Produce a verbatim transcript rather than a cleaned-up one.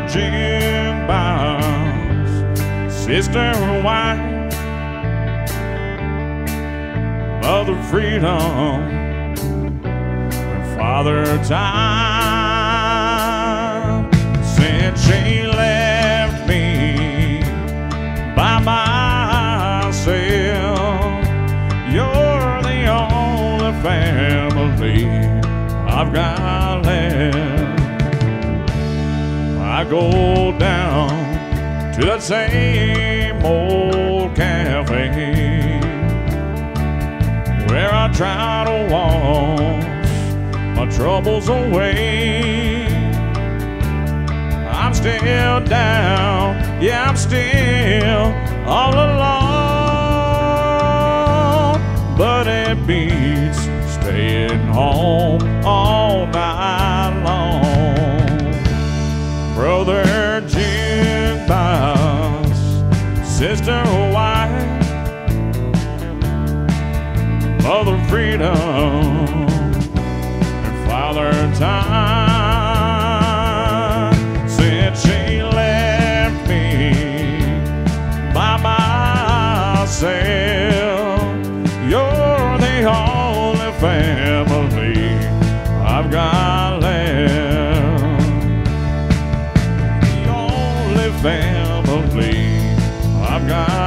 jukebox, sister wife, mother freedom, and father time. Since she left me by myself, you're the only family I've got left. I go down to that same old cafe where I try to wash my troubles away. I'm still down, yeah, I'm still all alone, but it beats staying home all night long. Brother jukebox, sister wife, mother freedom, and father time. Since she left me by myself, you're the only family I've got left. The only family I've got